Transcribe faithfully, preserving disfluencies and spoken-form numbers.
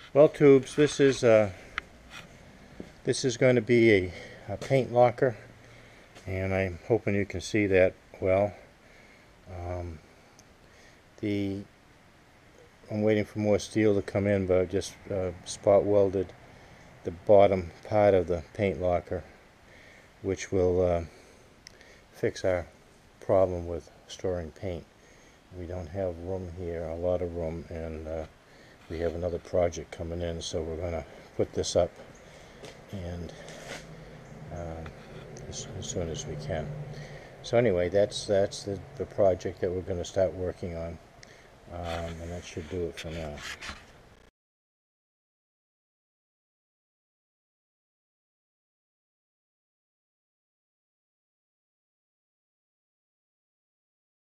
Well, tubes, this is uh, this is going to be a, a paint locker, and I'm hoping you can see that well. Um, the I'm waiting for more steel to come in, but I've just uh, spot welded the bottom part of the paint locker, which will uh, fix our problem with storing paint. We don't have room here, a lot of room, and uh, we have another project coming in, so we're going to put this up and uh, as, as soon as we can. So anyway, that's that's the, the project that we're going to start working on, um, and that should do it for now.